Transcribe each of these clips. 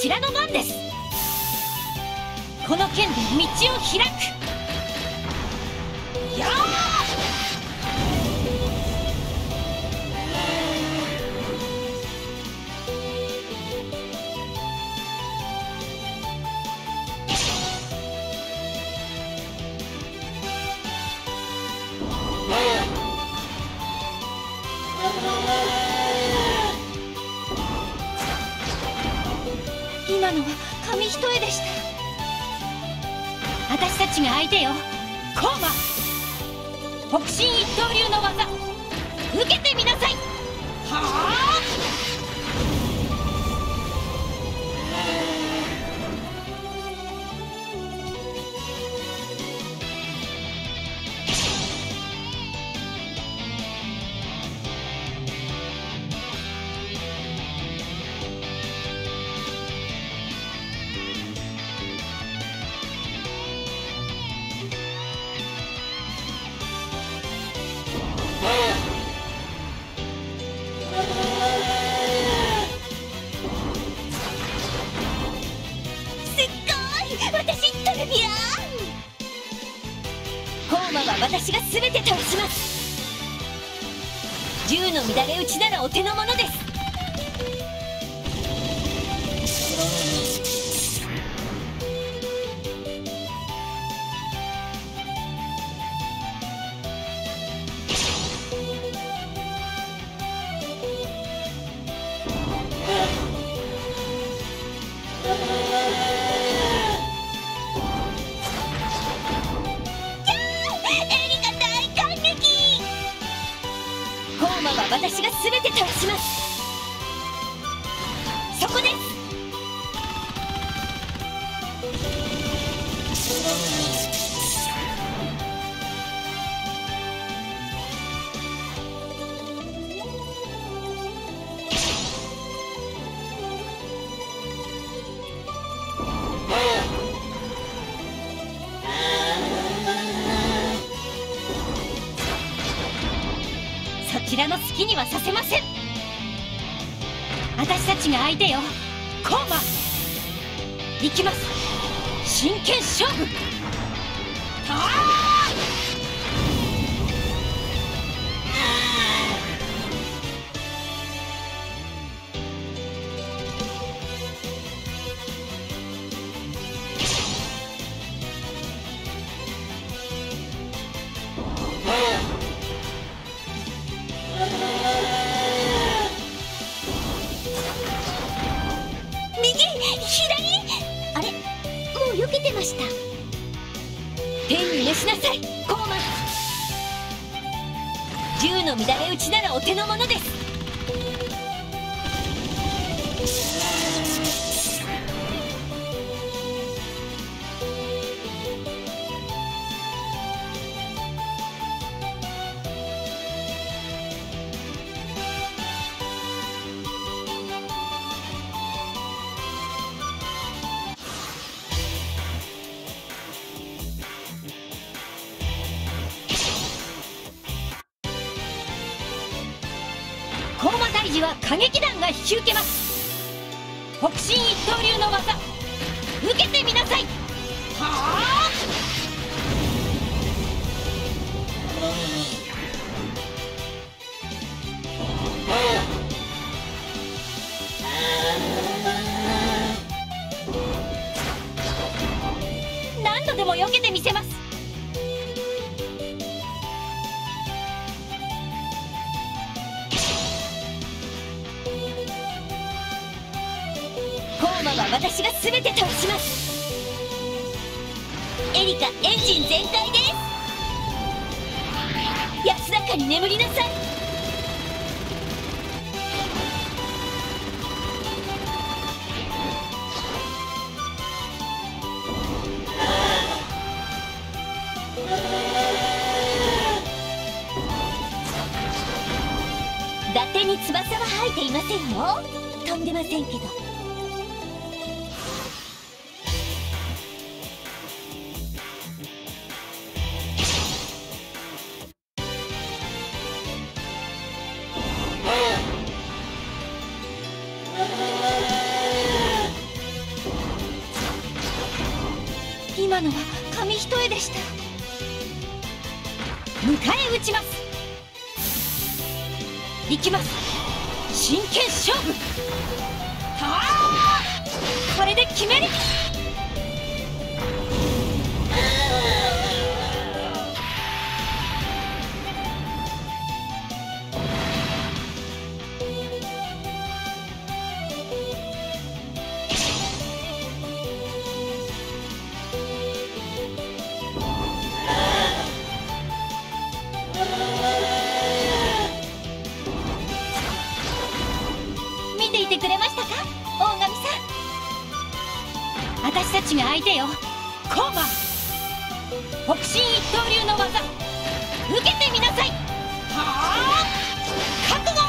ちらの番です。この剣で道を開く。やあ！今のは紙一重でした。私たちが相手よ。コーマ、北進一刀流の技受けてみなさい。はあ！私が全て倒します。銃の乱れ打ちならお手の物です。私が全て倒します。そこです。そちらの好きにはさせません。私たちが相手よ。コーマ、行きます。真剣勝負。たあ！避けてました。天に召しなさい、コーマ。銃の乱れ打ちならお手の物です。コーマ退治は歌劇団が引き受けます。北進一刀流の技受けてみなさい。はあ！何度でも避けてみせます。コーマは私が全て倒します。エリカ、エンジン全開です。安らかに眠りなさい。伊達に翼は生えていませんよ。飛んでませんけど。 今のは紙一重でした。迎え撃ちます。いきます。真剣勝負。はあ、これで決める。見ていてくれましたか、大神さん。私たちが相手よ。コーマ北進一刀流の技、受けてみなさい。はあ、覚悟。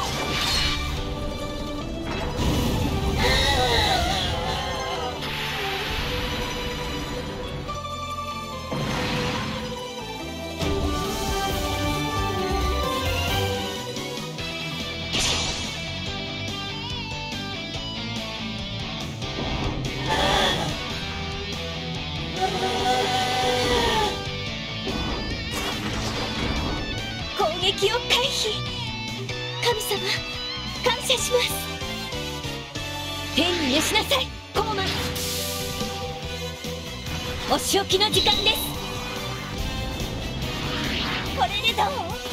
攻撃を回避。神様、感謝します。天に召しなさい、コーマン。お仕置きの時間です。これでどう？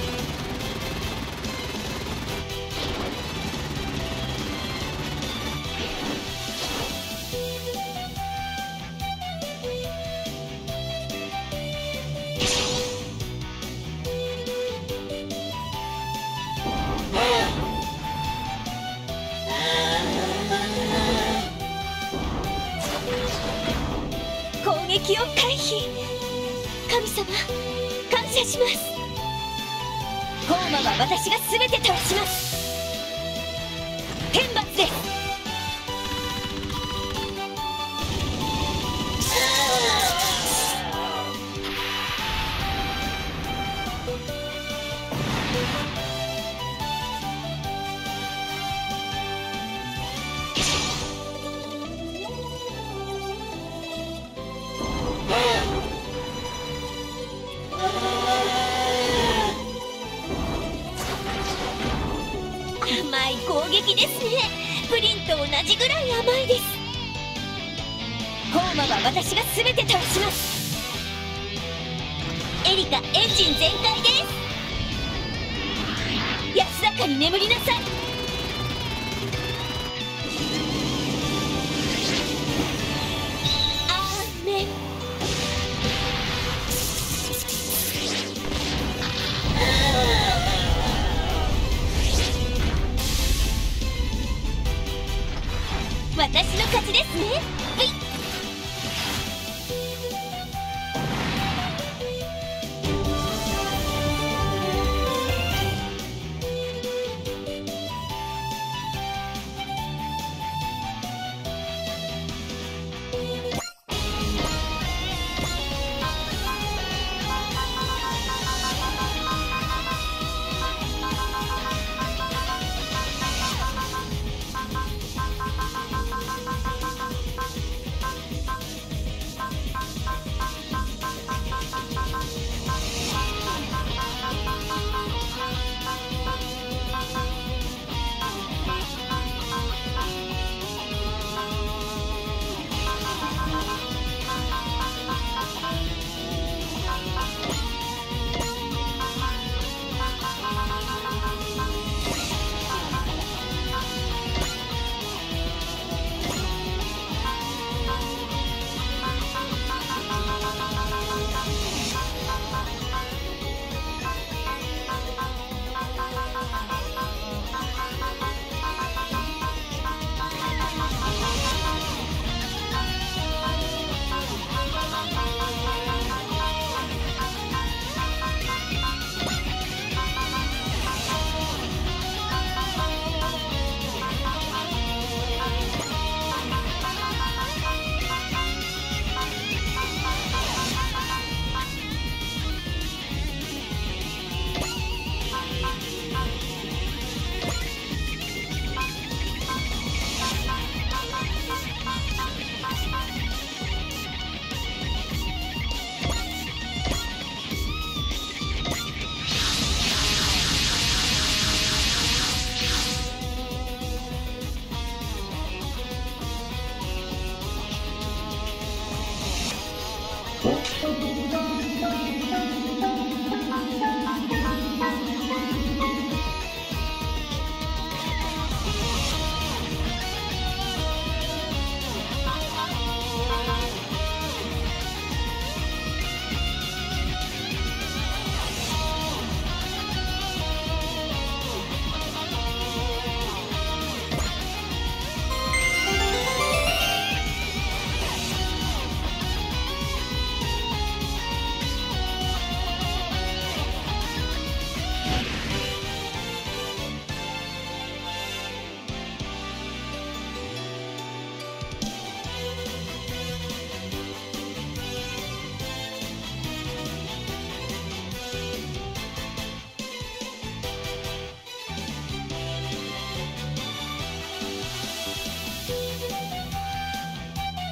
攻撃を回避。神様、感謝します。コーマは私が全て倒します。天罰です。甘い攻撃ですね。プリンと同じぐらい甘いです。コーマは私が全て倒します。エリカ、エンジン全開です。安らかに眠りなさい。アーメン。私の勝ちですね。ブイ。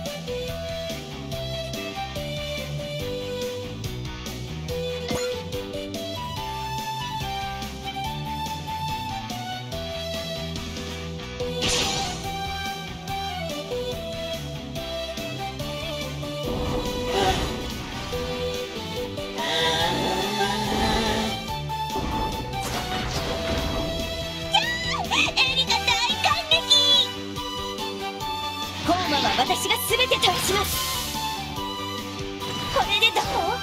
私が全て倒します。これでどう？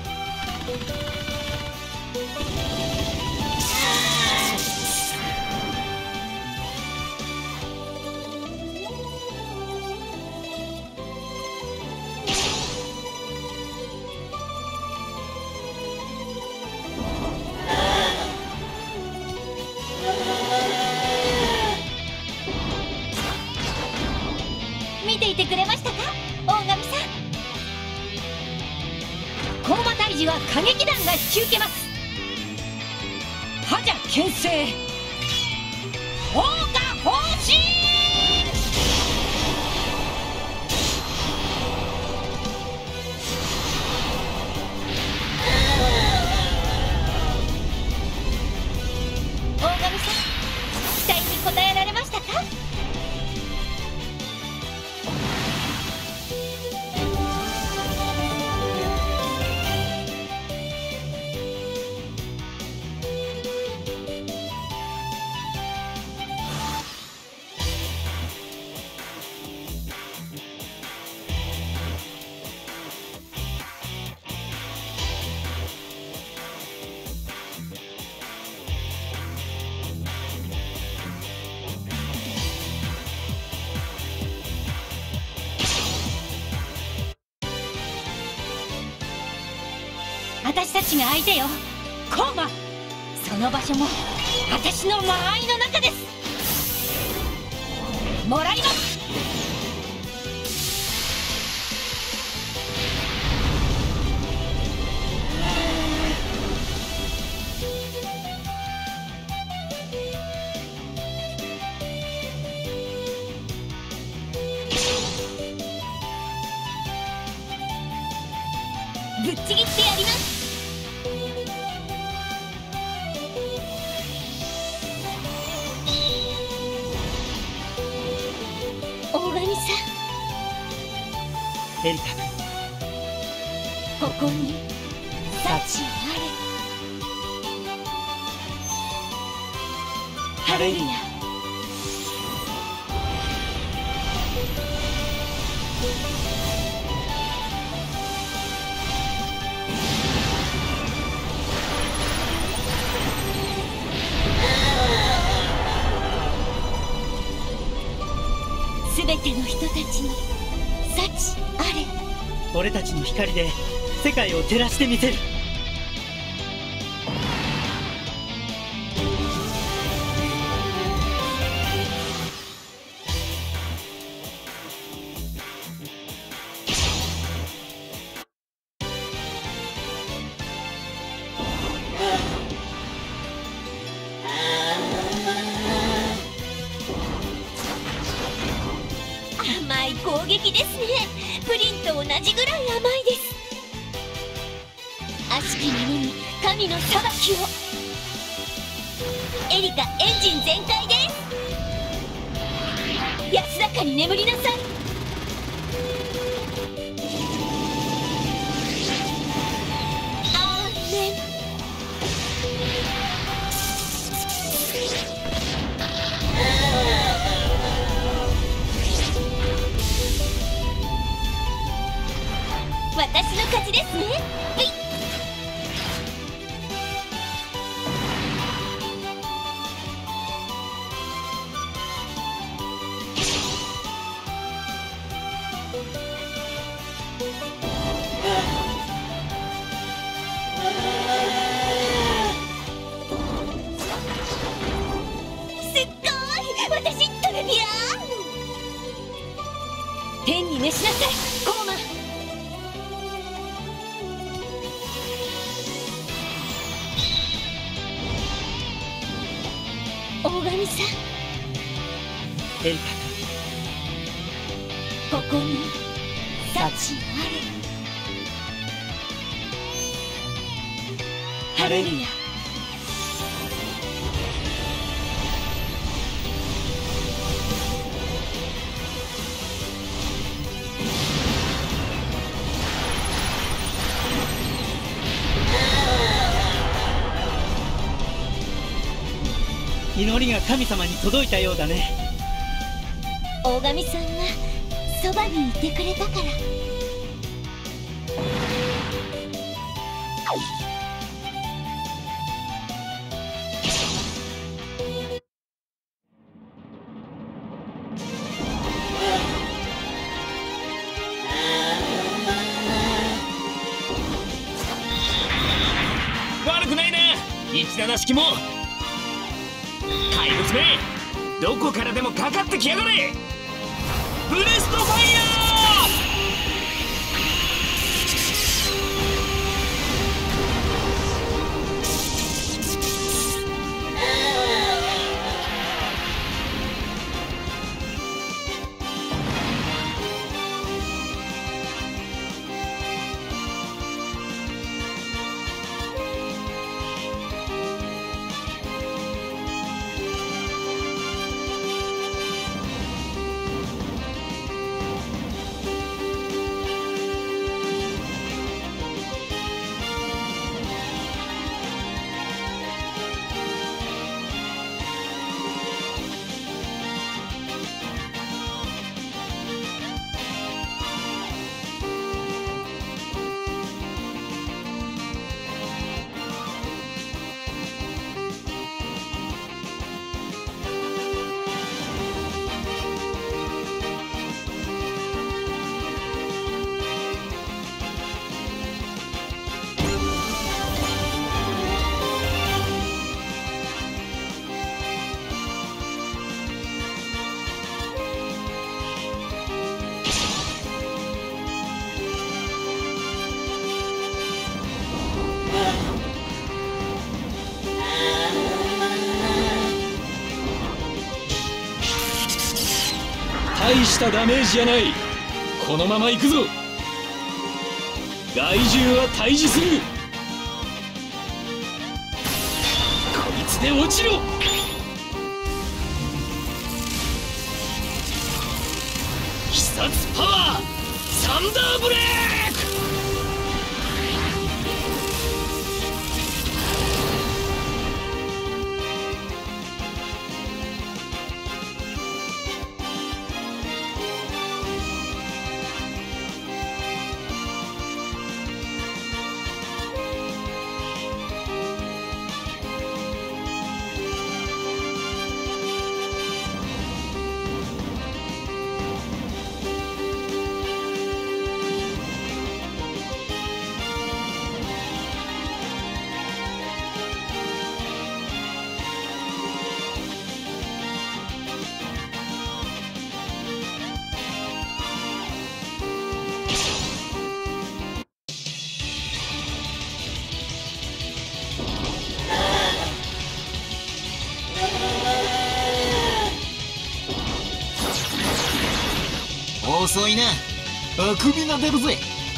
見ていてくれましたか、大神さん。高馬退治は歌劇団が引き受けます。覇者牽制放火放心。大神さん、期待に応えられましたか？私たちが相手よ、コーマ。その場所も私の間合いの中です。もらいます。ぶっちぎってやります。大神さん、 エリカ、 ここに幸あれ。ハレルヤ。すべての人たちに幸あれ。 俺たちの光で世界を照らしてみせる。 甘い攻撃ですね。プリンと同じぐらい甘いです。悪しき者に神の裁きを。エリカエンジン全開です。安らかに眠りなさい。アーメン。私の勝ちですね。はい。すっごい、私トレビアン。天に召しなさい、コーマ。大神さん、 エリカ、 ここに幸あれ。ハレルヤ。 祈りが神様に届いたようだね。 大神さんがそばにいてくれたから。 悪くないな、一七式も。怪物め、どこからでもかかってきやがれ。ブレストファイヤー。 大したダメージじゃない。このまま行くぞ。害獣は退治する。こいつで落ちろ。必殺パワーサンダーブレーク。 遅いな、あくびが出るぜ。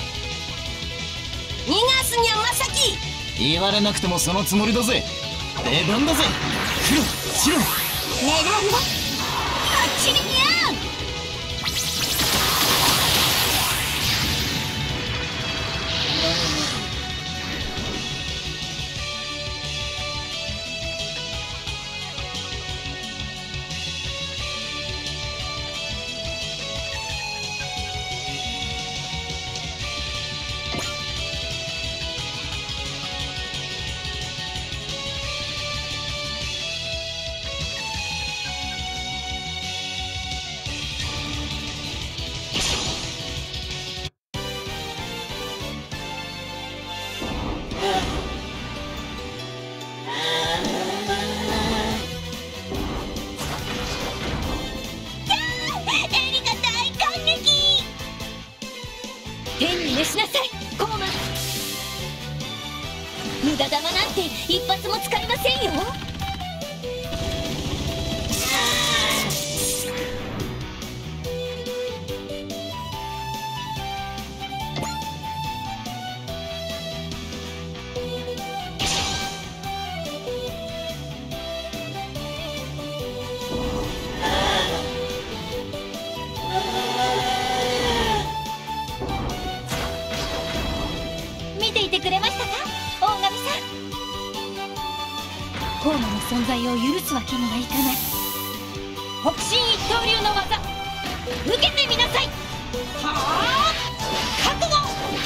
逃がすにゃまさき。 言われなくてもそのつもりだぜ。出番だぜ。黒白。 狙うわ。あっちににゃん。天に召しなさい、コーマ。無駄玉なんて一発も使いませんよ。 いてくれましたか、大神さん。ホーマの存在を許すわけにはいかない。北進一刀流の技、受けてみなさい。はあ、覚悟。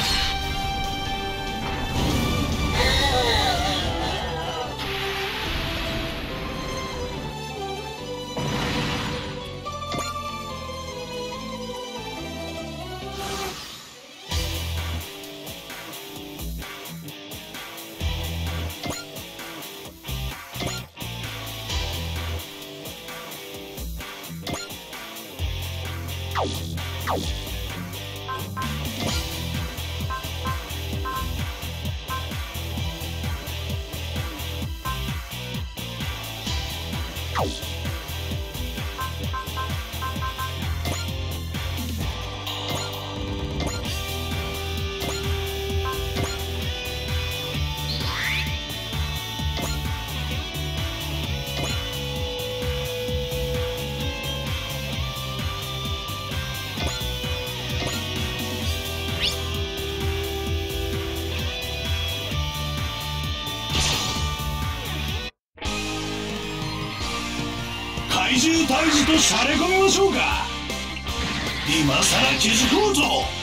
怪獣退治としゃれ込みましょうか。今さら気づこうぞ。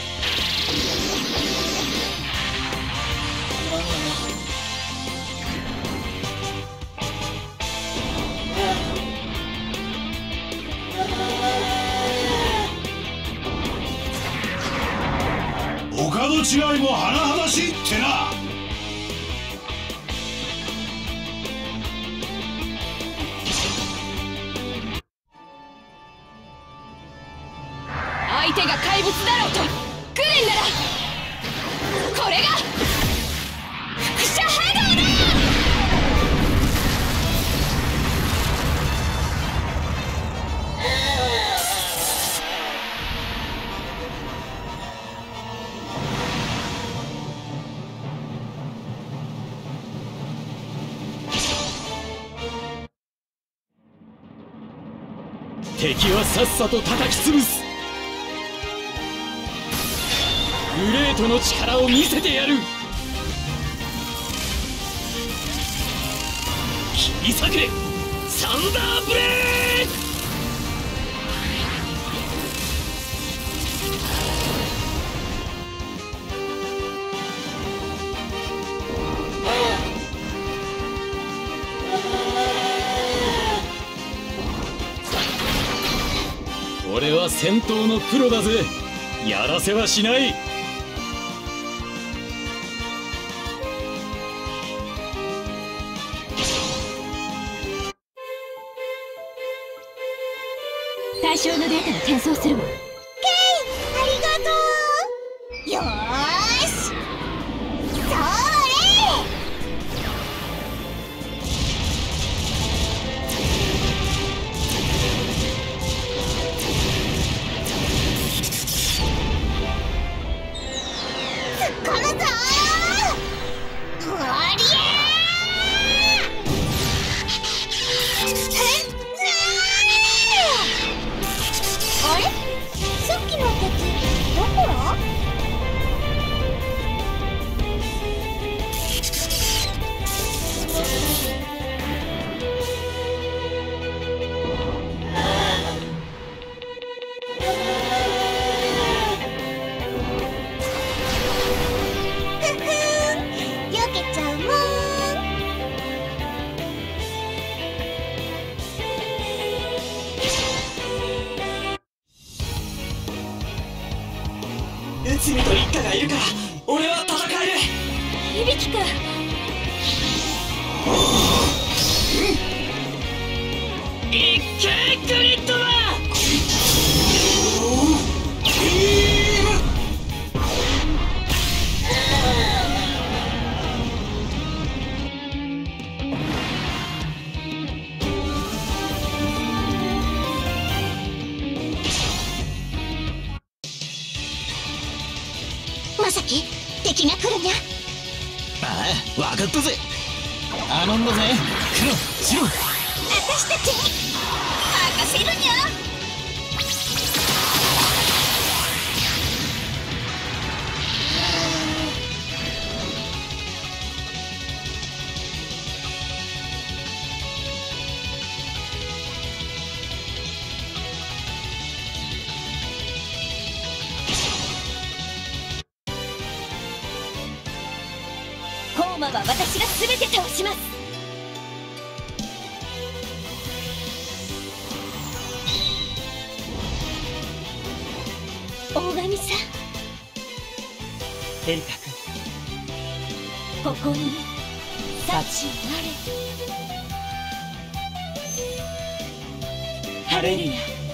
お門違いも甚だしいってな。 相手が怪物だろうと来るんなら、これが輻射波動だ。 敵はさっさと叩き潰す。グレートの力を見せてやる。切り裂けサンダーブレード。俺は戦闘のプロだぜ。やらせはしない。 対象のデータを転送するわ。ケイ、ありがとう。よーし、それ。突っ込むぞー。おりゃあれ、さっきの敵どこら？ふふん、避けちゃうもん。 内海と一家がいるから俺は戦える。 響くん、 いっけグリッドマン。 まさき敵が来るにゃ。 ああ、わかったぜ。頼んだぜ黒白。 私たちに任せるにゃ。 ーマは私が全て倒します。大神さん、 エリカ君、 ここに幸あれ。 ハレルヤ。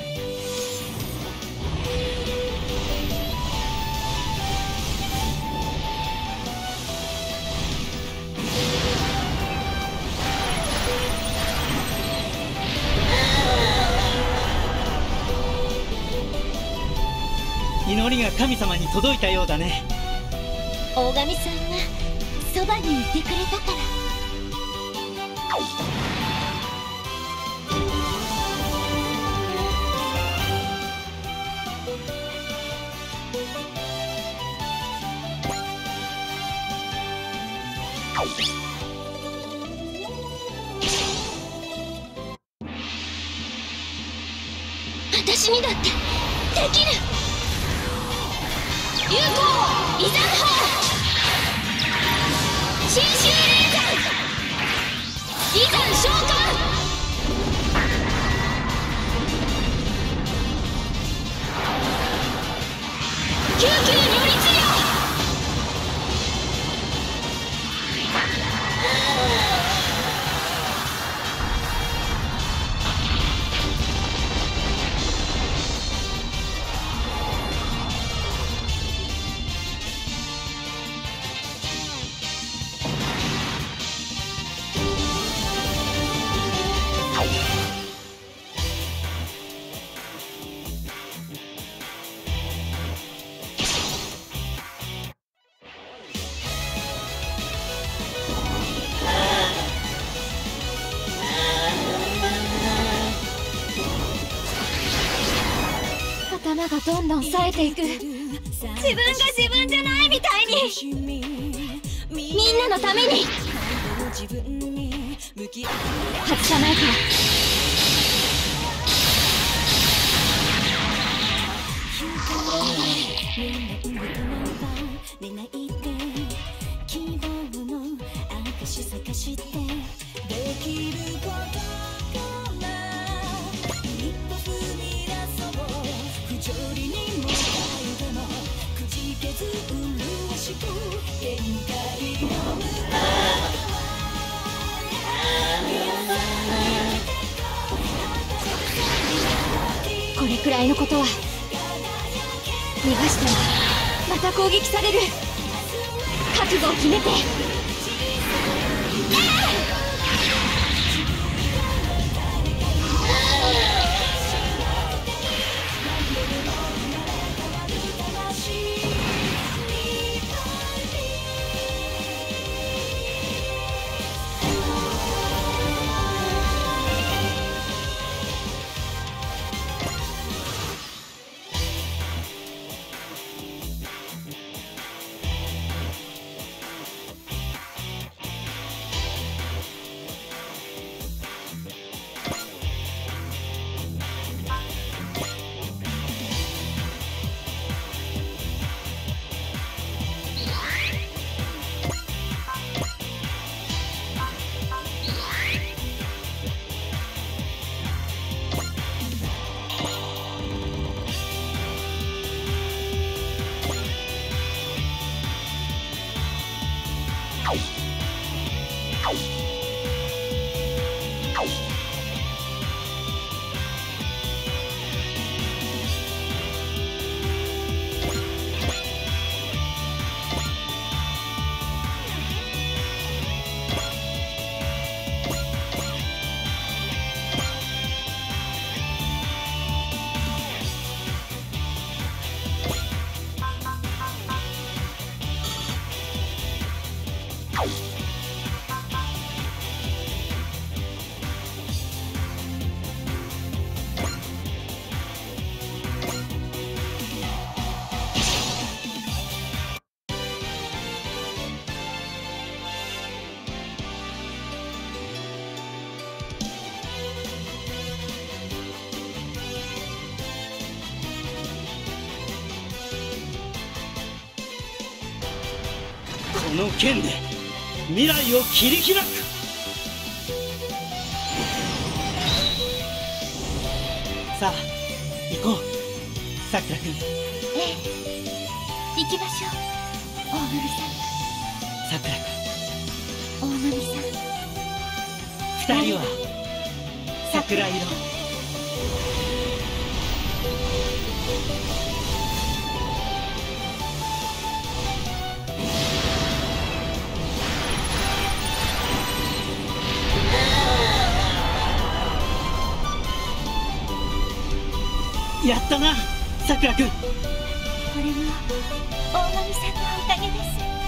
祈りが神様に届いたようだね。 大神さんがそばにいてくれたから。私にだってできる。有効遺産法新種霊山遺産召喚救急如律令。頭がどんどん冴えていく。自分が自分じゃないみたいに。みんなのために外さないから。これくらいのことは逃がしてもまた攻撃される。覚悟を決めて。 この剣で未来を切り開く。さあ行こう、さくら君。 ええ、行きましょう、大神さん。 さくら大神さん、 君、二人は桜色。やったな、さくら君。 これも大神さんのおかげです。